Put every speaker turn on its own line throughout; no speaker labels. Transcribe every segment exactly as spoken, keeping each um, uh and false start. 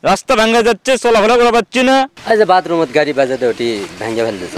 রাস্তা ভেঙে যাচ্ছে, চলাফেরা করা পাচ্ছি না।
এই যে বাথরুমত গাড়ি বাজাতে ওটি ভেঙে ফেলতেছে।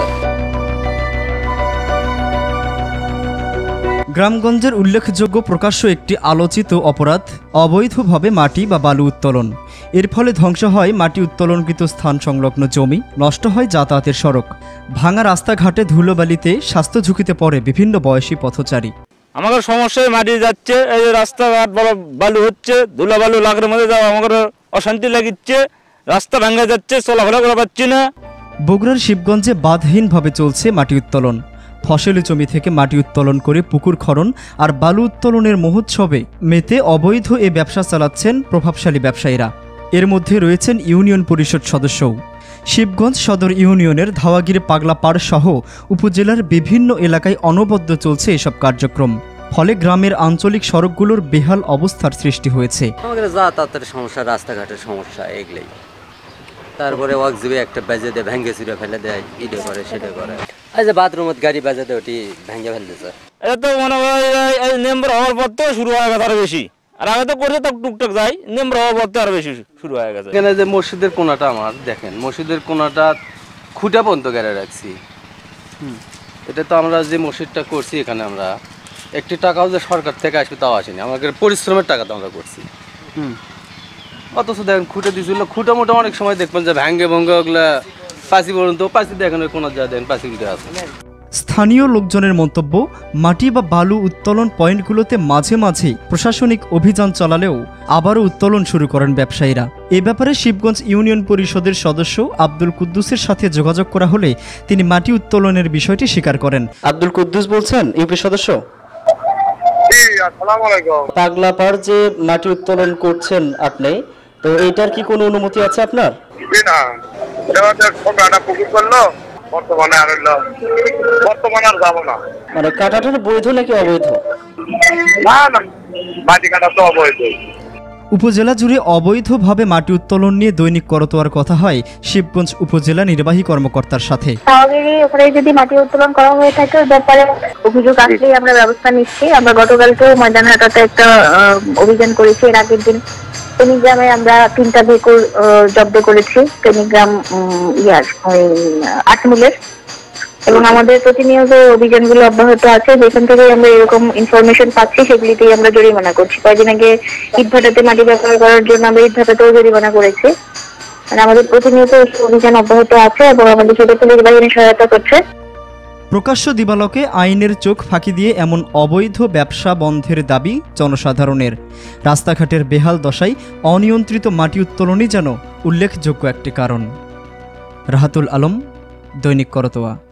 গ্রামগঞ্জের উল্লেখযোগ্য প্রকাশ্য একটি আলোচিত অপরাধ অবৈধভাবে মাটি বা বালু উত্তোলন। এর ফলে ধ্বংস হয় মাটি উত্তোলনকৃত স্থান সংলগ্ন জমি, নষ্ট হয় যাতায়াতের সড়ক, ভাঙা রাস্তাঘাটে ধুলোবালিতে স্বাস্থ্য ঝুঁকিতে পড়ে বিভিন্ন বয়সী পথচারী।
আমাদের সমস্যায় মাটি যাচ্ছে, এই যে রাস্তাঘাট বড় বালু হচ্ছে, ধুলা বালু লাগার মধ্যে যাওয়া আমাদের অশান্তি লাগিচ্ছে, রাস্তা ভেঙে যাচ্ছে, চলাফেরা করা পাচ্ছি না।
বগুড়ার শিবগঞ্জে বাঁধহীনভাবে চলছে মাটি উত্তোলন। ফসলি জমি থেকে মাটি উত্তোলন করে পুকুর খনন আর বালু উত্তোলনের মহোৎসবে মেতে অবৈধ এ ব্যবসা চালাচ্ছেন প্রভাবশালী ব্যবসায়ীরা। এর মধ্যে রয়েছেন ইউনিয়ন পরিষদ সদস্যও। শিবগঞ্জ সদর ইউনিয়নের ধাওয়াগিরি পাগলাপাড় সহ উপজেলার বিভিন্ন এলাকায় অনবদ্য চলছে এসব কার্যক্রম। ফলে গ্রামের আঞ্চলিক সড়কগুলোর বেহাল অবস্থার সৃষ্টি হয়েছে।
আমাদের যাতায়াতের সমস্যা, রাস্তাঘাটের সমস্যা, এগুলোই। তারপরে ওয়াকজুবে একটা বাজে দিয়ে ভেঙে চুরে ফেলে দেয়, ইডে করে সেটা করে। এই যে বাথরুমত গাড়ি বাজাতে ওটি ভেঙে ফেলতেছে।
এটা তো মনে হয় এই মেম্বার হওয়ার পর তো শুরু হয়ে গেছে আরো বেশি, আর আগে তো করে তো টুকটাক যাই, মেম্বার হওয়ার পর তো আরো বেশি শুরু হয়ে গেছে।
এখানে যে মসজিদের কোনাটা আমার দেখেন, মসজিদের কোনাটা খুঁটা পর্যন্ত গেড়ে রাখছি। এটা তো আমরা যে মসজিদটা করছি এখানে আমরা একটি টাকাও যে সরকার থেকে আসবে তাও আসেনি, আমাদের পরিশ্রমের টাকা তো আমরা করছি। হুম অথচ দেখেন খুঁটে দিয়েছিল, খুঁটা মোটা অনেক সময় দেখবেন যে ভ্যাঙ্গে ভঙ্গে ওগুলা পাঁচি পর্যন্ত পাঁচি দেখেন ওই কোনার যা দেখেন পাঁচি উঠে আছে।
স্থানীয় লোকজনের মন্তব্য, মাটি বা বালু উত্তোলন পয়েন্টগুলোতে মাঝে মাঝে প্রশাসনিক অভিযান চালালেও আবারও উত্তোলন শুরু করেন ব্যবসায়ীরা। এ ব্যাপারে শিবগঞ্জ ইউনিয়ন পরিষদের সদস্য আব্দুল কুদ্দুসের সাথে যোগাযোগ করা হলে তিনি মাটি উত্তোলনের বিষয়টি স্বীকার করেন। আব্দুল কুদ্দুস বলছেন, ইউপি সদস্য। পাগলাপাড় যে মাটি উত্তোলন করছেন আপনি, তো এটার কি কোনো অনুমতি আছে আপনার?
না, ছোট একটা পুকুর করলো, বর্তমানে আর বর্তমানে আর যাবো না।
মানে কাটাটা বৈধ নাকি অবৈধ?
না না, মাটি কাটা তো অবৈধ।
উপজেলা জুড়ে অবৈধভাবে মাটি উত্তোলন নিয়ে দৈনিক করতোয়ার কথা হয় শিবগঞ্জ উপজেলা নির্বাহী কর্মকর্তার সাথে।
ওখানে যদি মাটি উত্তোলন করা হয়ে থাকে ব্যাপারে অভিযোগ আসলেই আমরা ব্যবস্থা নিচ্ছি। আমরা গতকালকেও ময়দান হাটাতে একটা অভিযান করেছি। এর আগের দিন টেনিগ্রামে আমরা তিনটা ভেহিকল জব্দ করেছি, টেনিগ্রাম ইয়ার আটমূলের, এবং আমাদের প্রতিনিয়ত অভিযানগুলো অব্যাহত আছে। যেখান থেকে আমরা এরকম ইনফরমেশন পাচ্ছি সেগুলিতেই আমরা জরিমানা করছি। কয়েকদিন আগে ইটভাটাতে মাটি ব্যবহার করার জন্য আমরা ইটভাটাতেও জরিমানা করেছি। মানে আমাদের প্রতিনিয়ত অভিযান অব্যাহত আছে এবং আমাদের সাথে পুলিশ বাহিনী সহায়তা করছে।
প্রকাশ্য দিবালোকে আইনের চোখ ফাঁকি দিয়ে এমন অবৈধ ব্যবসা বন্ধের দাবি জনসাধারণের। রাস্তাঘাটের বেহাল দশায় অনিয়ন্ত্রিত মাটি উত্তোলনই যেন উল্লেখযোগ্য একটি কারণ। রাহাতুল আলম, দৈনিক করতোয়া।